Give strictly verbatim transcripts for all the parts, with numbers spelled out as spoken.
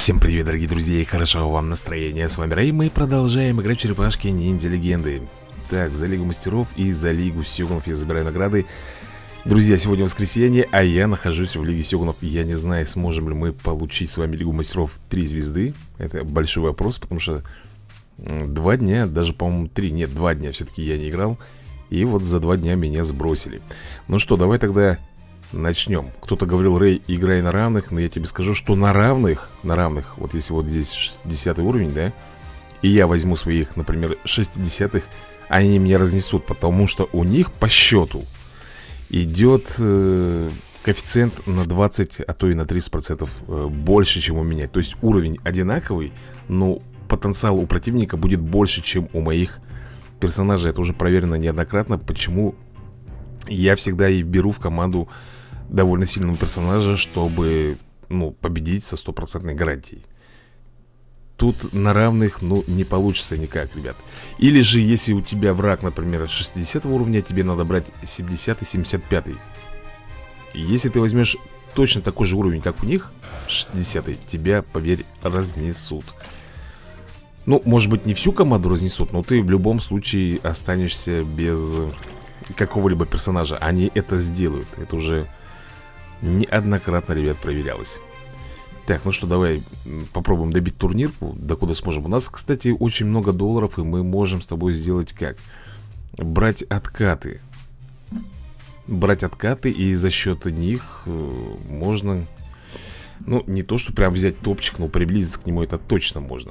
Всем привет, дорогие друзья, и хорошего вам настроения. С вами Рэй, мы продолжаем играть в черепашки ниндзя легенды. Так, за Лигу мастеров и за Лигу сёгунов я забираю награды. Друзья, сегодня воскресенье, а я нахожусь в Лиге сёгунов. Я не знаю, сможем ли мы получить с вами Лигу мастеров три звезды. Это большой вопрос, потому что два дня, даже, по-моему, три, нет, два дня все-таки я не играл. И вот за два дня меня сбросили. Ну что, давай тогда начнем. Кто-то говорил: Рэй, играй на равных. Но я тебе скажу, что на равных, на равных, вот если вот здесь шестидесятый уровень, да, и я возьму своих, например, шестидесятых, они меня разнесут, потому что у них по счету идет э, коэффициент на двадцать, а то и на тридцать процентов э, больше, чем у меня. То есть уровень одинаковый, но потенциал у противника будет больше, чем у моих персонажей. Это уже проверено неоднократно, почему я всегда и беру в команду довольно сильного персонажа, чтобы, ну, победить со стопроцентной гарантией. Тут на равных, ну, не получится никак, ребят. Или же, если у тебя враг, например, шестидесятого уровня, тебе надо брать семидесятый, семьдесят пятый. И если ты возьмешь точно такой же уровень, как у них, шестидесятый, тебя, поверь, разнесут. Ну, может быть, не всю команду разнесут, но ты в любом случае останешься без какого-либо персонажа. Они это сделают. Это уже неоднократно, ребят, проверялось. Так, ну что, давай попробуем добить турнирку, докуда сможем. У нас, кстати, очень много долларов, и мы можем с тобой сделать как? Брать откаты. Брать откаты, и за счет них э, можно, ну, не то, что прям взять топчик, но приблизиться к нему это точно можно.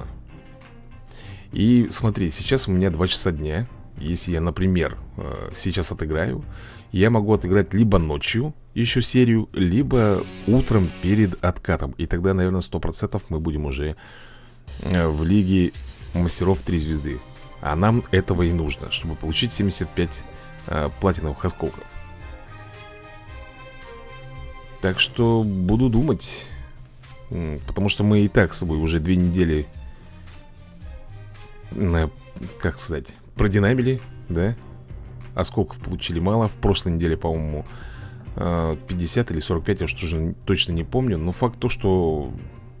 И смотри, сейчас у меня два часа дня. Если я, например, сейчас отыграю, я могу отыграть либо ночью еще серию, либо утром перед откатом. И тогда, наверное, сто процентов мы будем уже в Лиге мастеров три звезды. А нам этого и нужно, чтобы получить семьдесят пять а, платиновых осколков. Так что буду думать. Потому что мы и так с собой уже две недели, как сказать, продинамили, да? Осколков получили мало. В прошлой неделе, по-моему, пятьдесят или сорок пять, я уж тоже точно не помню. Но факт то, что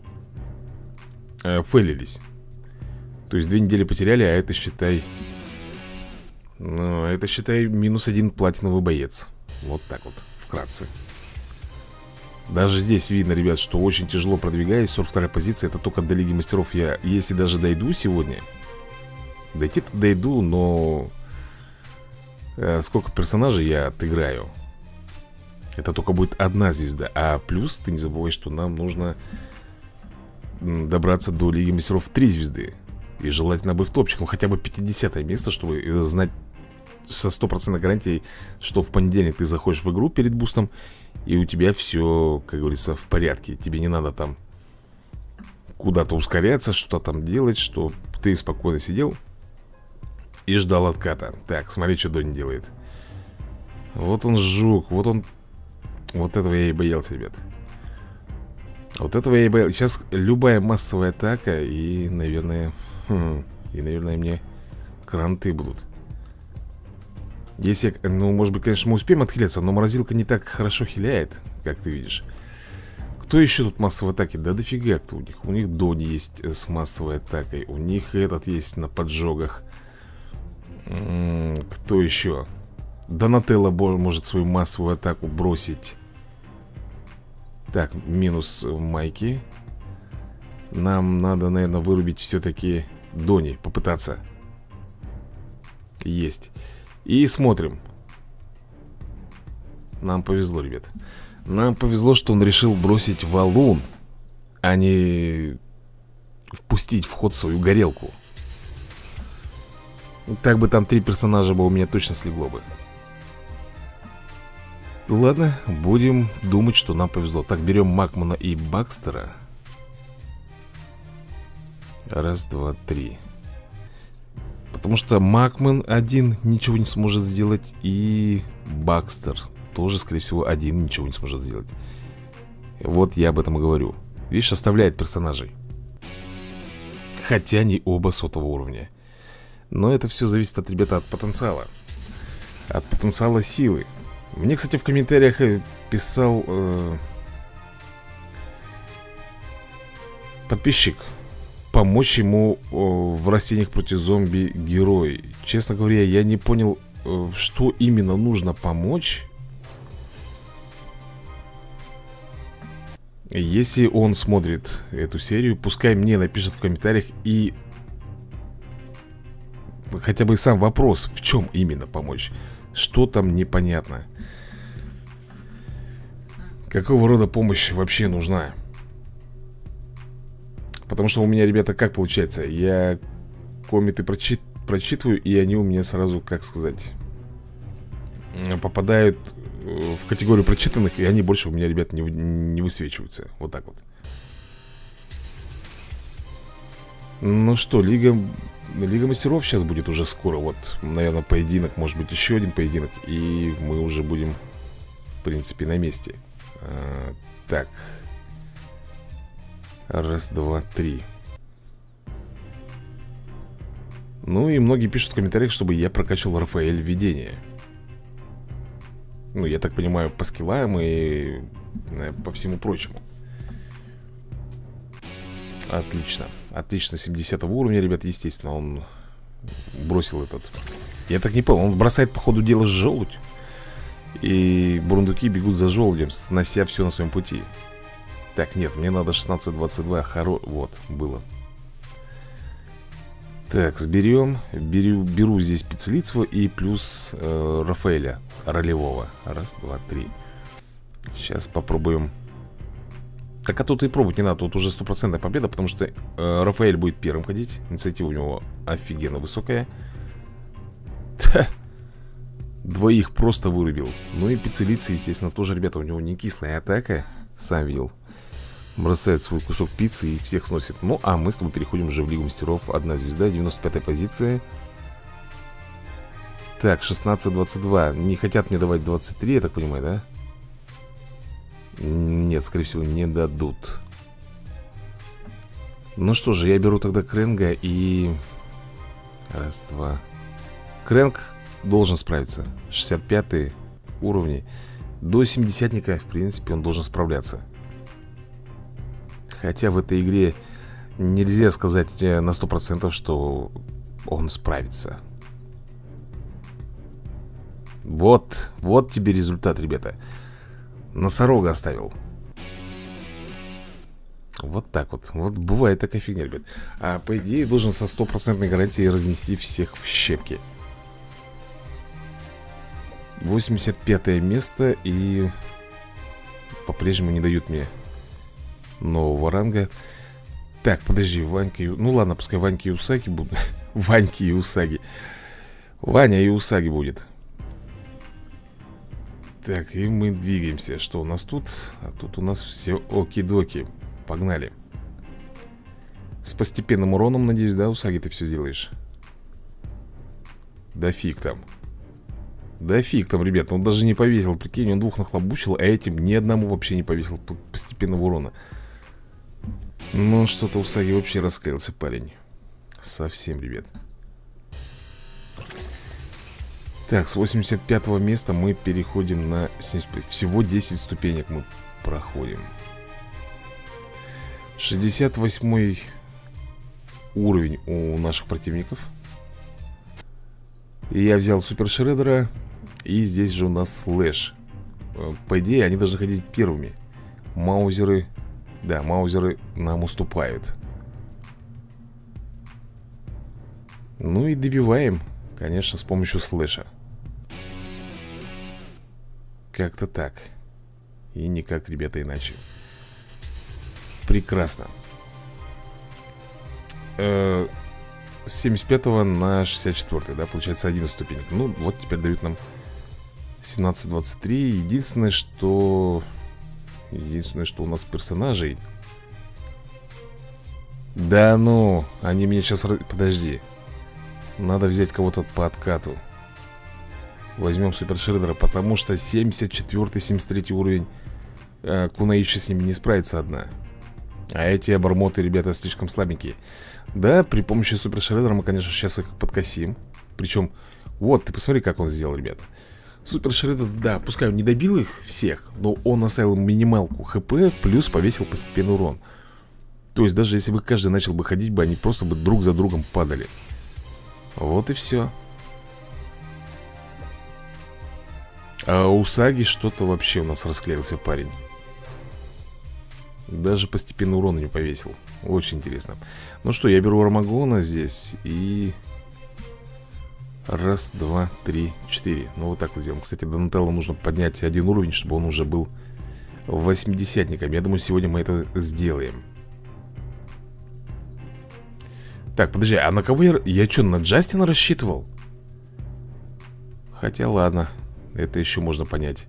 фейлились. То есть две недели потеряли, а это, считай, ну, это, считай, минус один платиновый боец. Вот так вот, вкратце. Даже здесь видно, ребят, что очень тяжело продвигаюсь. сорок вторая позиция, это только до Лиги мастеров. Я, если даже дойду сегодня, дойти-то дойду, но э, сколько персонажей я отыграю? Это только будет одна звезда. А плюс, ты не забывай, что нам нужно добраться до Лиги мастеров три звезды. И желательно бы в топчик, ну хотя бы пятидесятое место, чтобы знать со стопроцентной гарантией, что в понедельник ты заходишь в игру перед бустом, и у тебя все, как говорится, в порядке. Тебе не надо там куда-то ускоряться, что-то там делать, что ты спокойно сидел и ждал отката. Так, смотри, что Донни делает. Вот он жук, вот он. Вот этого я и боялся, ребят. Вот этого я и боялся. Сейчас любая массовая атака, и, наверное, хм, и, наверное, мне кранты будут. Если, ну, может быть, конечно, мы успеем отхиляться, но морозилка не так хорошо хиляет, как ты видишь. Кто еще тут массовой атаки? Да дофига кто у них. У них Донни есть с массовой атакой. У них этот есть на поджогах. М-м, кто еще? Донателло может свою массовую атаку бросить. Так, минус Майки. Нам надо, наверное, вырубить все-таки Донни. Попытаться. Есть. И смотрим. Нам повезло, ребят. Нам повезло, что он решил бросить валун, а не впустить в ход свою горелку. Так бы там три персонажа бы у меня точно слегло бы. Ладно, будем думать, что нам повезло. Так, берем Макмана и Бакстера. Раз, два, три. Потому что Макман один ничего не сможет сделать, и Бакстер тоже, скорее всего, один ничего не сможет сделать. Вот я об этом и говорю. Видишь, оставляет персонажей. Хотя они оба сотого уровня. Но это все зависит от, ребята, от потенциала. От потенциала силы. Мне, кстати, в комментариях писал э, Подписчик. Помочь ему о, в растениях против зомби герой. Честно говоря, я не понял, э, что именно нужно помочь. Если он смотрит эту серию, пускай мне напишет в комментариях и хотя бы сам вопрос, в чем именно помочь. Что там непонятно. Какого рода помощь вообще нужна? Потому что у меня, ребята, как получается? Я комменты прочит... прочитываю, и они у меня сразу, как сказать, попадают в категорию прочитанных, и они больше у меня, ребят, не, не высвечиваются. Вот так вот. Ну что, Лига... Лига мастеров сейчас будет уже скоро. Вот, наверное, поединок, может быть, еще один поединок, и мы уже будем, в принципе, на месте. а, Так. Раз, два, три. Ну и многие пишут в комментариях, чтобы я прокачивал Рафаэль видение. Ну, я так понимаю, по скиллам и по всему прочему. Отлично. Отлично, семидесятого уровня, ребят, естественно, он бросил этот. Я так не понял, он бросает по ходу дела желудь. И бурундуки бегут за желудем, снося все на своем пути. Так, нет, мне надо шестнадцать двадцать два. Хоро... Вот, было. Так, сберем. Беру, беру здесь Пиццелицу и плюс э, Рафаэля ролевого. Раз, два, три. Сейчас попробуем. Так, а тут и пробовать не надо. Тут уже стопроцентная победа, потому что э, Рафаэль будет первым ходить. Инициатива у него офигенно высокая. Ха! Двоих просто вырубил. Ну и Пиццелица, естественно, тоже, ребята, у него не кислая атака. Сам видел. Бросает свой кусок пиццы и всех сносит. Ну, а мы с тобой переходим уже в Лигу мастеров. Одна звезда, девяносто пятая позиция. Так, шестнадцать двадцать два. Не хотят мне давать двадцать три, я так понимаю, да? Нет, скорее всего, не дадут. Ну что же, я беру тогда Крэнга и... Раз, два. Крэнг должен справиться. шестьдесят пятый уровни. До семидесятника, в принципе, он должен справляться. Хотя в этой игре нельзя сказать на сто процентов, что он справится. Вот, вот тебе результат, ребята. Носорога оставил. Вот так вот. Вот бывает такая фигня, ребят. А по идее должен со стопроцентной гарантией разнести всех в щепки. восемьдесят пятое место. И по-прежнему не дают мне нового ранга. Так, подожди, Ванька и... Ну ладно, пускай Ваньки и Усаги будут. Ваньки и Усаги. Ваня и Усаги будет. Так, и мы двигаемся. Что у нас тут? А тут у нас все оки-доки. Погнали. С постепенным уроном, надеюсь, да, Усаги, ты все сделаешь? Да фиг там. Да фиг там, ребята, он даже не повесил. Прикинь, он двух нахлобучил, а этим ни одному вообще не повесил постепенного урона. Ну, что-то Усаги вообще раскаялся, парень. Совсем, ребят. Так, с восемьдесят пятого места мы переходим на семьдесят пять. Всего десять ступенек мы проходим. шестьдесят восьмой уровень у наших противников. И я взял Супер Шреддера. И здесь же у нас Слэш. По идее, они должны ходить первыми. Маузеры... Да, маузеры нам уступают. Ну и добиваем, конечно, с помощью Слэша. Как-то так. И никак, ребята, иначе. Прекрасно. Э-э- с семьдесят пятого на шестьдесят четвёртый, да, получается одиннадцать ступенек. Ну, вот теперь дают нам семнадцать двадцать три. Единственное, что... Единственное, что у нас персонажей... Да ну, они меня сейчас... Подожди. Надо взять кого-то по откату. Возьмем Супер Шреддера, потому что семьдесят четвёртый, семьдесят третий уровень э, Кунаичи с ними не справится одна. А эти обормоты, ребята, слишком слабенькие. Да, при помощи Супер Шреддера мы, конечно, сейчас их подкосим. Причем, вот, ты посмотри, как он сделал, ребята. Супер Шреддер, да, пускай он не добил их всех, но он оставил минималку хп, плюс повесил постепенный урон. То есть даже если бы каждый начал бы ходить бы, они просто бы друг за другом падали. Вот и все. А у Саги что-то вообще у нас расклеился парень. Даже постепенно урон не повесил. Очень интересно. Ну что, я беру Армагона здесь и... Раз, два, три, четыре. Ну вот так вот сделаем. Кстати, Донателло нужно поднять один уровень, чтобы он уже был восьмидесятником. Я думаю, сегодня мы это сделаем. Так, подожди, а на кого я... Я что, на Джастина рассчитывал? Хотя ладно, это еще можно понять.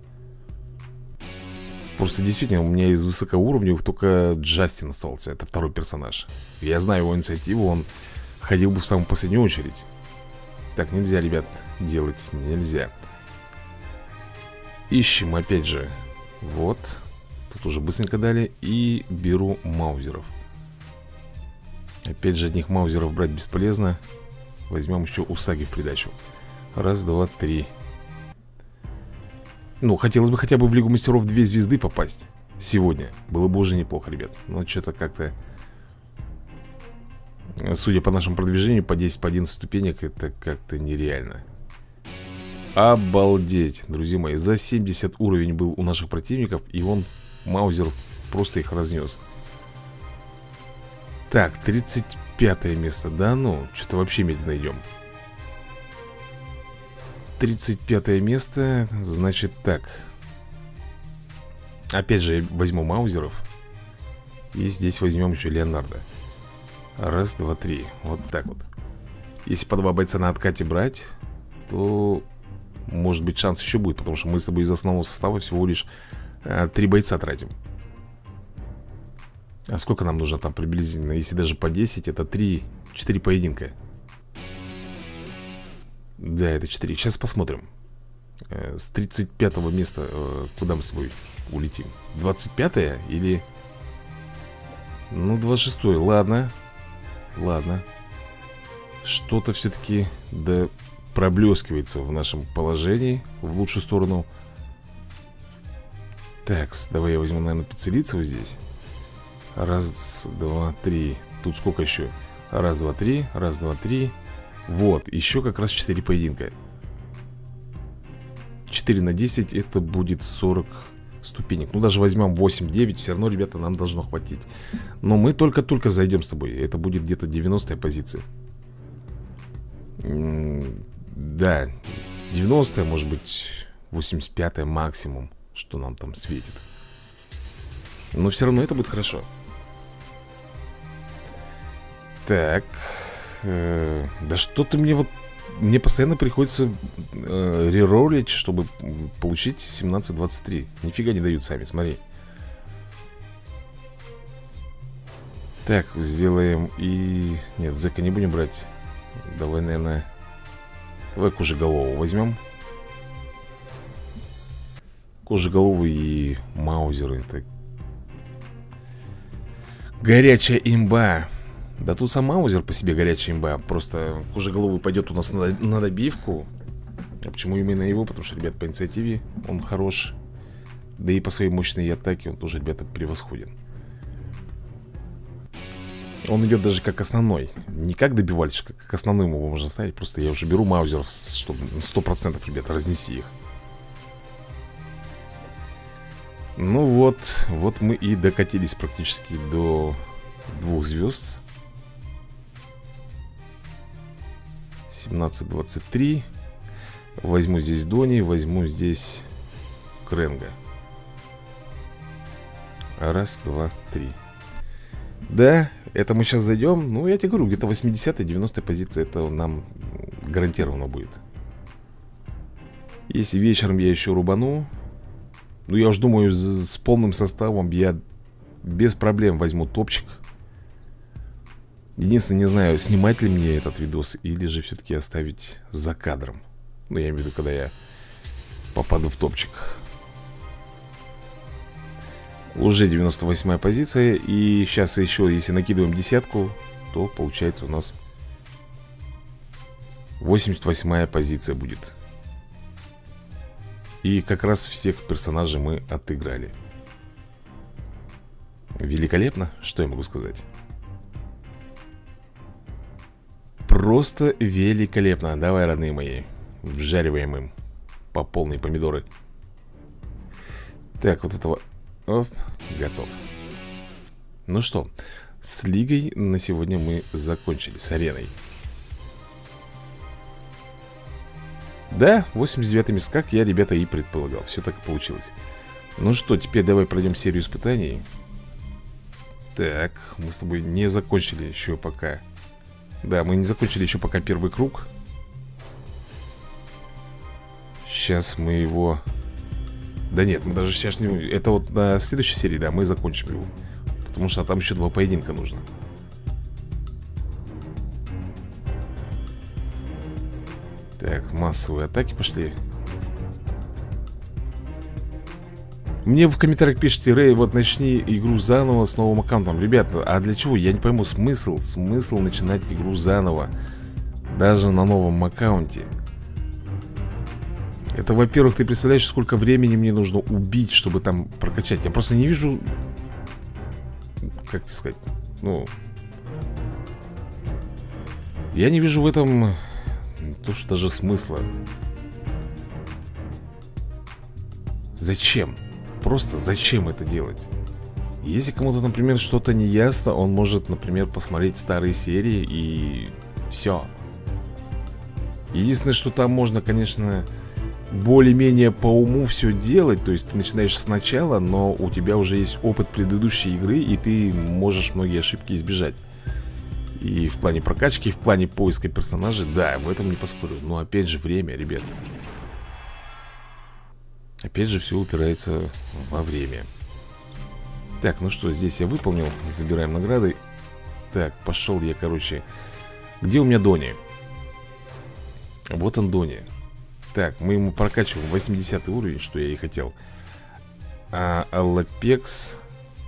Просто действительно, у меня из высокоуровневых только Джастин остался. Это второй персонаж. Я знаю его инициативу, он ходил бы в самую последнюю очередь. Так, нельзя, ребят, делать нельзя. Ищем опять же. Вот. Тут уже быстренько дали. И беру маузеров. Опять же, одних маузеров брать бесполезно. Возьмем еще Усаги в придачу. Раз, два, три. Ну, хотелось бы хотя бы в Лигу Мастеров две звезды попасть сегодня. Было бы уже неплохо, ребят. Но что-то как-то... Судя по нашему продвижению, по десять, по одиннадцать ступенек, это как-то нереально. Обалдеть, друзья мои. За семьдесят уровень был у наших противников, и он, маузер, просто их разнес. Так, тридцать пятое место. Да ну, что-то вообще медленно идем. тридцать пятое место. Значит так. Опять же, я возьму маузеров. И здесь возьмем еще Леонардо. Раз, два, три. Вот так вот. Если по два бойца на откате брать, то может быть шанс еще будет. Потому что мы с тобой из основного состава всего лишь а, три бойца тратим. А сколько нам нужно там приблизительно? Если даже по десять, это три, четыре поединка. Да, это четыре. Сейчас посмотрим. э, С тридцать пятого места э, куда мы с тобой улетим? двадцать пятое или... Ну, двадцать шестое. Ладно. Ладно. Что-то все-таки да проблескивается в нашем положении в лучшую сторону. Так, давай я возьму, наверное, Пиццелицева здесь. Раз, два, три. Тут сколько еще? Раз, два, три. Раз, два, три. Вот, еще как раз четыре поединка. четыре на десять, это будет сорок ступенек. Ну, даже возьмем восемь-девять, все равно, ребята, нам должно хватить. Но мы только-только зайдем с тобой. Это будет где-то девяностая позиция. Да, девяностая, может быть, восемьдесят пятая максимум, что нам там светит. Но все равно это будет хорошо. Так. Э, да что-то мне вот... Мне постоянно приходится э, реролить, чтобы получить семнадцать двадцать три. Нифига не дают сами, смотри. Так, сделаем и... Нет, зэка не будем брать. Давай, наверное... Давай кожеголову возьмем. Кожеголовый и маузеры. Так. Горячая имба. Да тут сам маузер по себе горячая имба. Просто кожеголовый пойдет у нас на, на добивку. А почему именно его? Потому что, ребят, по инициативе он хорош. Да и по своей мощной атаке он тоже, ребята, превосходен. Он идет даже как основной. Не как добивальщик, как основным его можно ставить. Просто я уже беру маузеров, чтобы сто процентов, ребята, разнеси их. Ну вот, вот мы и докатились практически до двух звезд. семнадцать двадцать три. Возьму здесь Дони, возьму здесь Кренга. Раз, два, три. Да, это мы сейчас зайдем. Ну, я тебе говорю, где-то восьмидесятая-девяностая позиция. Это нам гарантированно будет. Если вечером я еще рубану, ну, я уж думаю, с полным составом я без проблем возьму топчик. Единственное, не знаю, снимать ли мне этот видос или же все-таки оставить за кадром. Ну, я имею в виду, когда я попаду в топчик. Уже девяносто восьмая позиция. И сейчас еще, если накидываем десятку, то получается у нас восемьдесят восьмая позиция будет. И как раз всех персонажей мы отыграли. Великолепно, что я могу сказать. Просто великолепно. Давай, родные мои, вжариваем им по полной помидоры. Так, вот этого. Оп, готов. Ну что, с лигой на сегодня мы закончили, с ареной. Да, восемьдесят девятый месяц, как я, ребята, и предполагал. Все так и получилось. Ну что, теперь давай пройдем серию испытаний. Так, мы с тобой не закончили еще пока. Да, мы не закончили еще пока первый круг. Сейчас мы его... Да нет, мы даже сейчас не... Это вот на следующей серии, да, мы закончим его. Потому что там еще два поединка нужно. Так, массовые атаки пошли. Мне в комментариях пишите: Рэй, вот начни игру заново с новым аккаунтом. Ребята, а для чего? Я не пойму смысл. Смысл начинать игру заново, даже на новом аккаунте. Это, во-первых, ты представляешь, сколько времени мне нужно убить, чтобы там прокачать. Я просто не вижу... Как тебе сказать? Ну... Я не вижу в этом... То, что даже смысла. Зачем? Просто зачем это делать? Если кому-то, например, что-то не ясно, он может, например, посмотреть старые серии и все. Единственное, что там можно, конечно, более-менее по уму все делать. То есть ты начинаешь сначала, но у тебя уже есть опыт предыдущей игры, и ты можешь многие ошибки избежать. И в плане прокачки, и в плане поиска персонажей, да, в этом не поспорю. Но опять же время, ребят. Опять же все упирается во время. Так, ну что, здесь я выполнил. Забираем награды. Так, пошел я, короче. Где у меня Дони? Вот он, Дони. Так, мы ему прокачиваем восьмидесятый уровень, что я и хотел. А Аллапекс...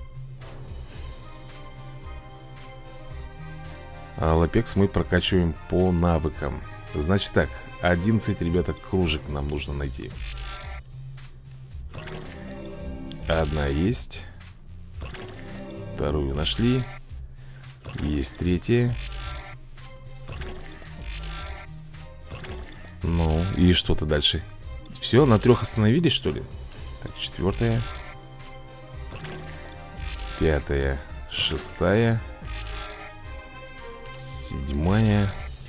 А Лапекс мы прокачиваем по навыкам. Значит так, одиннадцать, ребята, кружек нам нужно найти. Одна есть. Вторую нашли. Есть третья. Ну, и что-то дальше. Все, на трех остановились, что ли? Так, четвертая. Пятая. Шестая. Седьмая.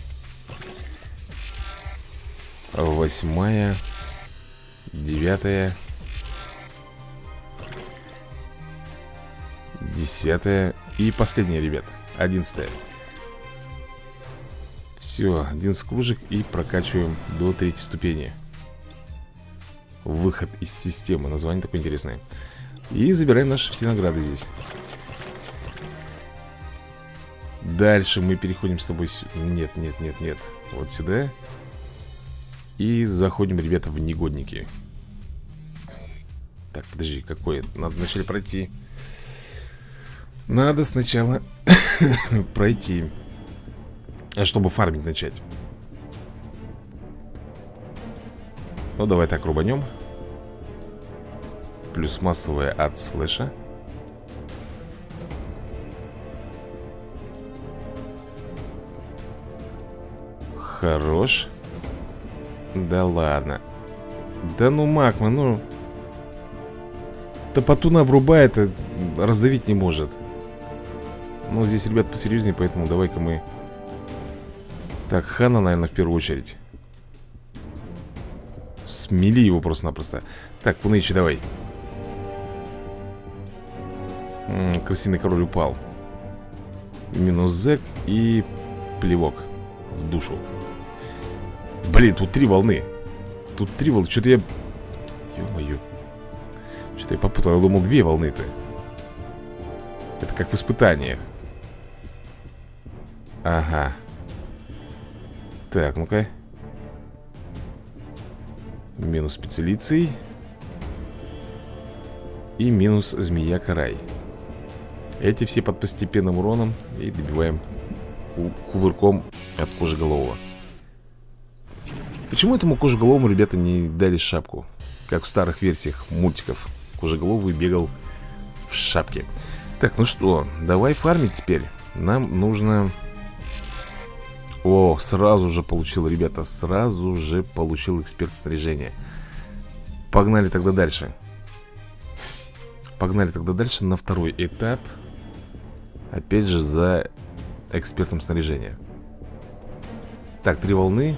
Восьмая. Девятая. Десятая. И последняя, ребят, одиннадцатая. Все, одиннадцать кружек и прокачиваем до третьей ступени. Выход из системы. Название такое интересное. И забираем наши все награды здесь. Дальше мы переходим с тобой... Нет, нет, нет, нет. Вот сюда. И заходим, ребята, в негодники. Так, подожди, какое? Надо вначале пройти. Надо сначала пройти. А чтобы фармить начать. Ну, давай так рубанем. Плюс массовая от слэша. Хорош. Да ладно. Да ну, Макма, ну... Топотуна врубает, а раздавить не может. Ну, здесь, ребят, посерьезнее, поэтому давай-ка мы... Так, Хана, наверное, в первую очередь. Смели его просто-напросто. Так, Пунычи, давай. М -м, крысиный король упал. Минус зэк и плевок в душу. Блин, тут три волны. Тут три волны. Что-то я... Ё-моё. Что-то я попутал. Я думал, две волны-то. Это как в испытаниях. Ага. Так, ну-ка. Минус специалицей. И минус змея-карай. Эти все под постепенным уроном. И добиваем кувырком от кожеголового. Почему этому кожеголовому, ребята, не дали шапку? Как в старых версиях мультиков. Кожеголовый бегал в шапке. Так, ну что, давай фармить теперь. Нам нужно О, сразу же получил, ребята. Сразу же получил эксперт снаряжения. Погнали тогда дальше. Погнали тогда дальше на второй этап. Опять же за экспертом снаряжения. Так, три волны.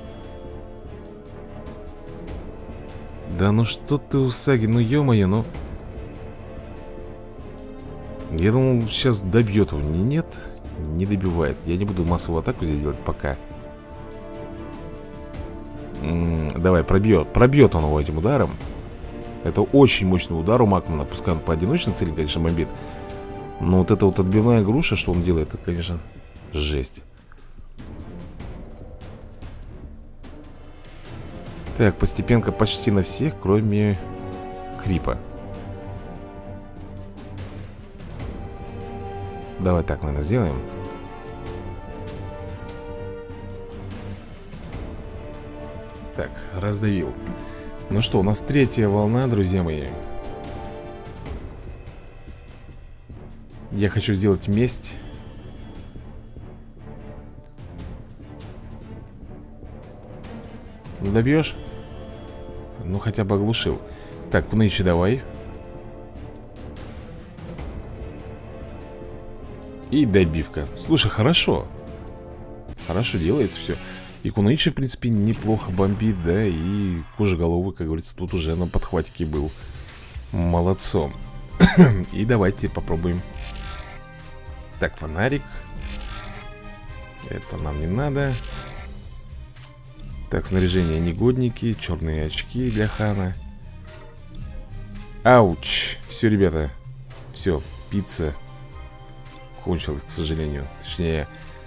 Да ну что ты, Усаги, ну ё-моё, ну. Я думал, сейчас добьет его. Нет, не добивает. Я не буду массовую атаку здесь делать пока. М-м, давай, пробьет. Пробьет он его этим ударом. Это очень мощный удар у Макмана. Пускай он по одиночной цели, конечно, бомбит. Но вот эта вот отбивная груша, что он делает, это, конечно, жесть. Так, постепенно почти на всех, кроме Крипа. Давай так, наверное, сделаем. Так, раздавил. Ну что, у нас третья волна, друзья мои. Я хочу сделать месть. Добьешь? Ну, хотя бы оглушил. Так, Кунычи давай. И добивка. Слушай, хорошо. Хорошо делается все. И Кунычи, в принципе, неплохо бомбит, да. И Кожеголовый, как говорится, тут уже на подхватике был. Молодцом. И давайте попробуем. Так, фонарик. Это нам не надо. Так, снаряжение негодники. Черные очки для Хана. Ауч. Все, ребята. Все, пицца кончилась, к сожалению. Точнее,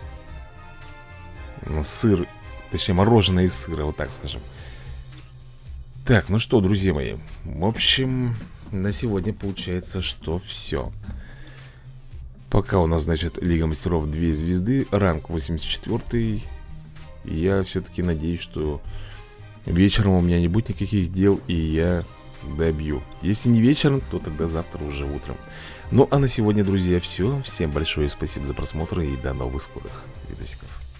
сыр. Точнее, мороженое из сыра, вот так скажем. Так, ну что, друзья мои. В общем, на сегодня получается, что все. Пока у нас, значит, Лига Мастеров две звезды. Ранг восемьдесят четыре. Я все-таки надеюсь, что вечером у меня не будет никаких дел, и я добью. Если не вечером, то тогда завтра уже утром. Ну, а на сегодня, друзья, все. Всем большое спасибо за просмотр и до новых скорых видосиков.